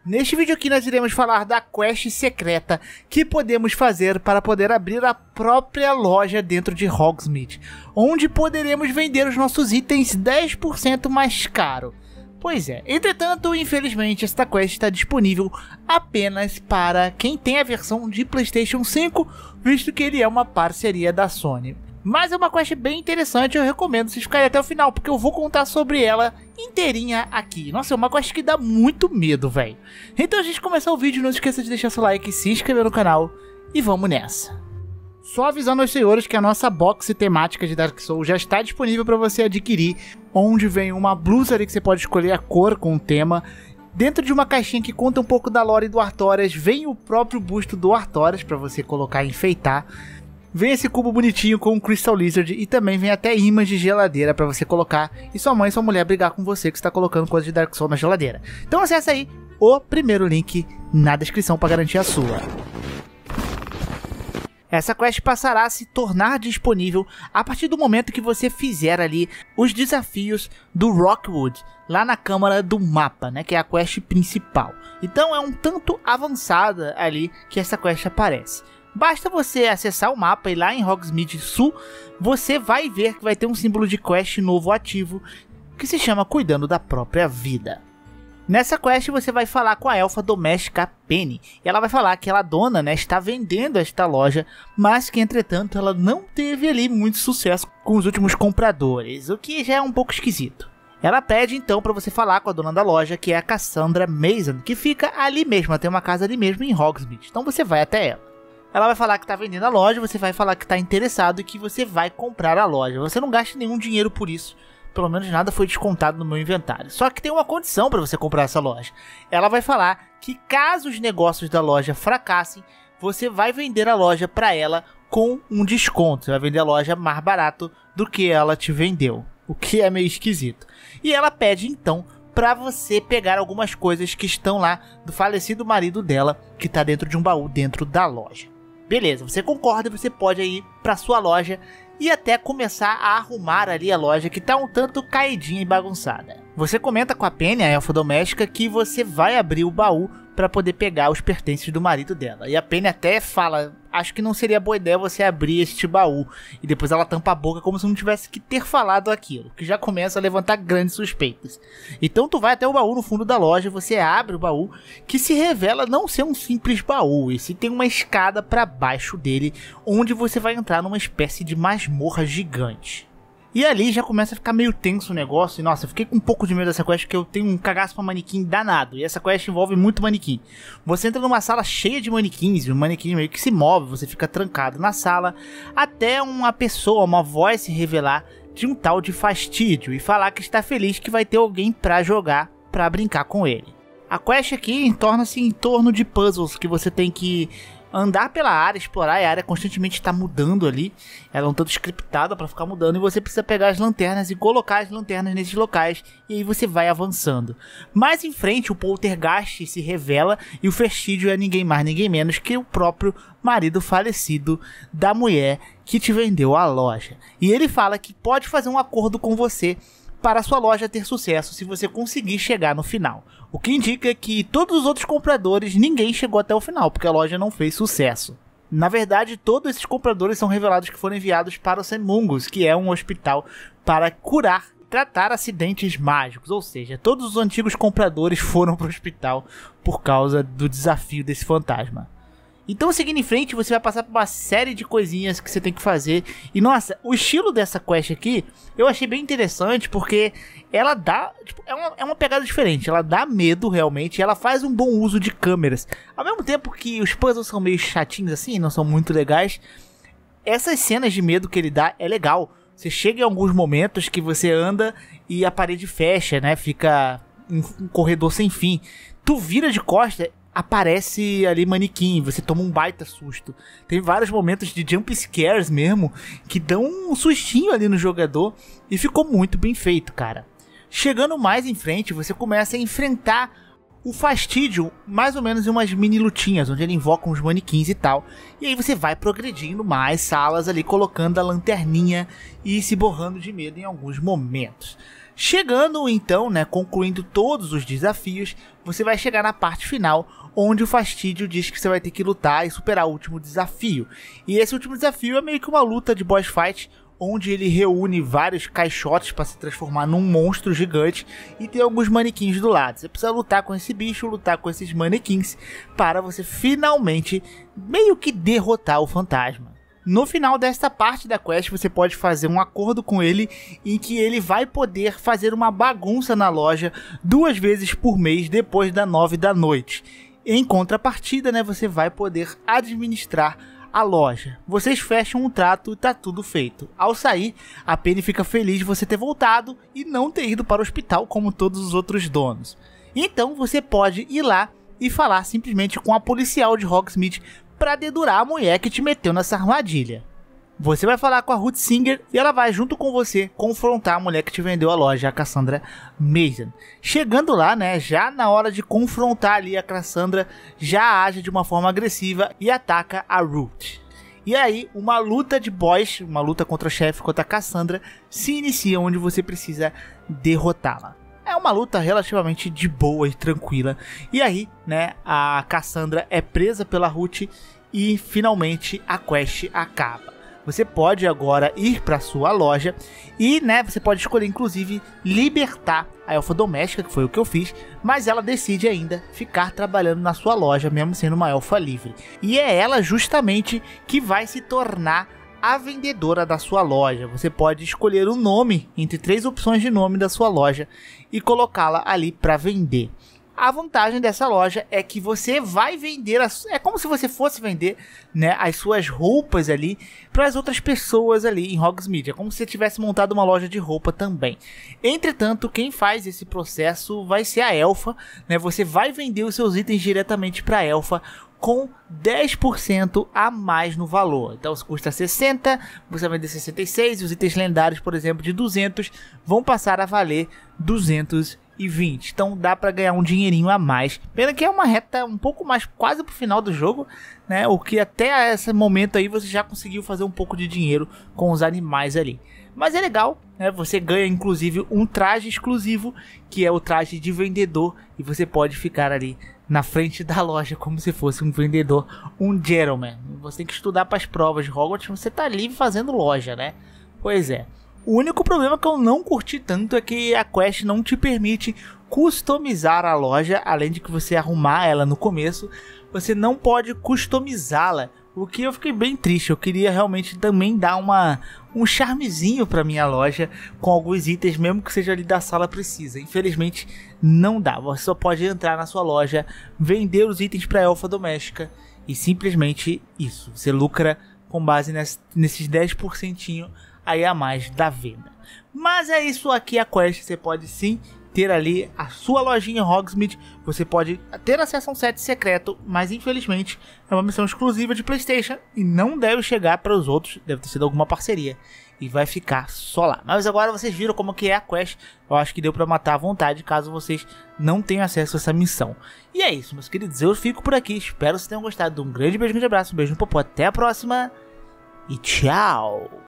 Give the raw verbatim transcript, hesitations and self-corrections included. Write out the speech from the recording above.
Neste vídeo aqui nós iremos falar da quest secreta que podemos fazer para poder abrir a própria loja dentro de Hogsmeade, onde poderemos vender os nossos itens dez por cento mais caro. Pois é, entretanto, infelizmente, esta quest está disponível apenas para quem tem a versão de PlayStation cinco, visto que ele é uma parceria da Sony. Mas é uma quest bem interessante, eu recomendo vocês ficarem até o final, porque eu vou contar sobre ela inteirinha aqui. Nossa, é uma quest que dá muito medo, velho. Então, antes de começar o vídeo, não se esqueça de deixar seu like, se inscrever no canal e vamos nessa. Só avisando aos senhores que a nossa box temática de Dark Souls já está disponível para você adquirir, onde vem uma blusa ali que você pode escolher a cor com o tema. Dentro de uma caixinha que conta um pouco da lore do Artorias, vem o próprio busto do Artorias para você colocar e enfeitar. Vem esse cubo bonitinho com o Crystal Lizard e também vem até imãs de geladeira para você colocar e sua mãe e sua mulher brigar com você que está colocando coisa de Dark Souls na geladeira. Então acessa aí o primeiro link na descrição para garantir a sua. Essa quest passará a se tornar disponível a partir do momento que você fizer ali os desafios do Rockwood, lá na câmara do mapa, né, que é a quest principal. Então é um tanto avançada ali que essa quest aparece. Basta você acessar o mapa e lá em Hogsmeade Sul, você vai ver que vai ter um símbolo de quest novo ativo, que se chama Cuidando da Própria Vida. Nessa quest você vai falar com a elfa doméstica Penny, e ela vai falar que ela dona, né, está vendendo esta loja, mas que entretanto ela não teve ali muito sucesso com os últimos compradores, o que já é um pouco esquisito. Ela pede então para você falar com a dona da loja, que é a Cassandra Mason, que fica ali mesmo, ela tem uma casa ali mesmo em Hogsmeade, então você vai até ela. Ela vai falar que está vendendo a loja, você vai falar que está interessado e que você vai comprar a loja. Você não gasta nenhum dinheiro por isso, pelo menos nada foi descontado no meu inventário. Só que tem uma condição para você comprar essa loja. Ela vai falar que caso os negócios da loja fracassem, você vai vender a loja para ela com um desconto. Você vai vender a loja mais barato do que ela te vendeu, o que é meio esquisito. E ela pede então para você pegar algumas coisas que estão lá do falecido marido dela, que está dentro de um baú dentro da loja. Beleza, você concorda, você pode ir para sua loja e até começar a arrumar ali a loja que tá um tanto caidinha e bagunçada. Você comenta com a Penny, a elfa doméstica, que você vai abrir o baú para poder pegar os pertences do marido dela. E a Penny até fala, acho que não seria boa ideia você abrir este baú. E depois ela tampa a boca como se não tivesse que ter falado aquilo, que já começa a levantar grandes suspeitas. Então tu vai até o baú no fundo da loja, você abre o baú, que se revela não ser um simples baú. E sim tem uma escada para baixo dele, onde você vai entrar numa espécie de masmorra gigante. E ali já começa a ficar meio tenso o negócio. E nossa, eu fiquei com um pouco de medo dessa quest, porque eu tenho um cagaço pra manequim danado. E essa quest envolve muito manequim. Você entra numa sala cheia de manequins, e o manequim meio que se move, você fica trancado na sala, até uma pessoa, uma voz se revelar de um tal de Fastídio e falar que está feliz que vai ter alguém pra jogar, pra brincar com ele. A quest aqui torna-se em torno de puzzles que você tem que andar pela área, explorar, e a área constantemente está mudando ali. Ela é um tanto scriptada para ficar mudando, e você precisa pegar as lanternas e colocar as lanternas nesses locais, e aí você vai avançando. Mais em frente, o Poltergeist se revela, e o Fastídio é ninguém mais, ninguém menos que o próprio marido falecido da mulher que te vendeu a loja. E ele fala que pode fazer um acordo com você para a sua loja ter sucesso se você conseguir chegar no final. O que indica que todos os outros compradores, ninguém chegou até o final, porque a loja não fez sucesso. Na verdade, todos esses compradores são revelados que foram enviados para o St. Mungo's, que é um hospital para curar e tratar acidentes mágicos. Ou seja, todos os antigos compradores foram para o hospital por causa do desafio desse fantasma. Então, seguindo em frente, você vai passar por uma série de coisinhas que você tem que fazer. E nossa, o estilo dessa quest aqui eu achei bem interessante, porque ela dá, tipo, é uma, é uma pegada diferente. Ela dá medo realmente, e ela faz um bom uso de câmeras. Ao mesmo tempo que os puzzles são meio chatinhos assim, não são muito legais, essas cenas de medo que ele dá é legal. Você chega em alguns momentos que você anda e a parede fecha, né? Fica um, um corredor sem fim. Tu vira de costa, aparece ali manequim, você toma um baita susto. Tem vários momentos de jump scares mesmo, que dão um sustinho ali no jogador, e ficou muito bem feito, cara. Chegando mais em frente, você começa a enfrentar o Fastídio, mais ou menos em umas mini lutinhas, onde ele invoca uns manequins e tal. E aí você vai progredindo mais salas ali, colocando a lanterninha e se borrando de medo em alguns momentos. Chegando então, né, concluindo todos os desafios, você vai chegar na parte final, onde o Fastídio diz que você vai ter que lutar e superar o último desafio. E esse último desafio é meio que uma luta de boss fight, onde ele reúne vários caixotes para se transformar num monstro gigante e tem alguns manequins do lado. Você precisa lutar com esse bicho, lutar com esses manequins, para você finalmente meio que derrotar o fantasma. No final desta parte da quest, você pode fazer um acordo com ele em que ele vai poder fazer uma bagunça na loja duas vezes por mês depois das nove da noite. Em contrapartida, né, você vai poder administrar a loja. Vocês fecham um trato e tá tudo feito. Ao sair, a Penny fica feliz de você ter voltado e não ter ido para o hospital como todos os outros donos. Então você pode ir lá e falar simplesmente com a policial de Hogsmeade para dedurar a mulher que te meteu nessa armadilha. Você vai falar com a Ruth Singer e ela vai junto com você confrontar a mulher que te vendeu a loja, a Cassandra Mason. Chegando lá, né, já na hora de confrontar ali a Cassandra, já age de uma forma agressiva e ataca a Ruth. E aí, uma luta de boss, uma luta contra o chefe, contra a Cassandra, se inicia onde você precisa derrotá-la. É uma luta relativamente de boa e tranquila. E aí, né, a Cassandra é presa pela Ruth e finalmente a quest acaba. Você pode agora ir para sua loja e, né, você pode escolher inclusive libertar a elfa doméstica, que foi o que eu fiz, mas ela decide ainda ficar trabalhando na sua loja, mesmo sendo uma elfa livre. E é ela justamente que vai se tornar a vendedora da sua loja. Você pode escolher o nome entre três opções de nome da sua loja e colocá-la ali para vender. A vantagem dessa loja é que você vai vender, as, é como se você fosse vender, né, as suas roupas ali para as outras pessoas ali em Hogsmeade. É como se você tivesse montado uma loja de roupa também. Entretanto, quem faz esse processo vai ser a elfa, né? Você vai vender os seus itens diretamente para a elfa com dez por cento a mais no valor. Então, se custa sessenta, você vai vender sessenta e seis, e os itens lendários, por exemplo, de duzentos, vão passar a valer duzentos e vinte. Então dá para ganhar um dinheirinho a mais. Pena que é uma reta um pouco mais quase pro final do jogo, né? O que até esse momento aí você já conseguiu fazer um pouco de dinheiro com os animais ali. Mas é legal, né? Você ganha inclusive um traje exclusivo, que é o traje de vendedor, e você pode ficar ali na frente da loja como se fosse um vendedor, um gentleman. Você tem que estudar para as provas de Hogwarts, você tá ali fazendo loja, né? Pois é. O único problema que eu não curti tanto é que a quest não te permite customizar a loja, além de que você arrumar ela no começo, você não pode customizá-la, o que eu fiquei bem triste. Eu queria realmente também dar uma, um charmezinho para minha loja com alguns itens, mesmo que seja ali da sala precisa. Infelizmente não dá, você só pode entrar na sua loja, vender os itens para a elfa doméstica e simplesmente isso, você lucra com base nesse, nesses dez por cento aí a mais da venda. Mas é isso aqui a quest, você pode sim ter ali a sua lojinha Hogsmeade, você pode ter acesso a um set secreto, mas infelizmente é uma missão exclusiva de PlayStation e não deve chegar para os outros, deve ter sido alguma parceria e vai ficar só lá. Mas agora vocês viram como que é a quest, eu acho que deu para matar à vontade caso vocês não tenham acesso a essa missão. E é isso, meus queridos, eu fico por aqui, espero que vocês tenham gostado. Um grande beijo, um grande abraço, um beijo no popô, até a próxima e tchau!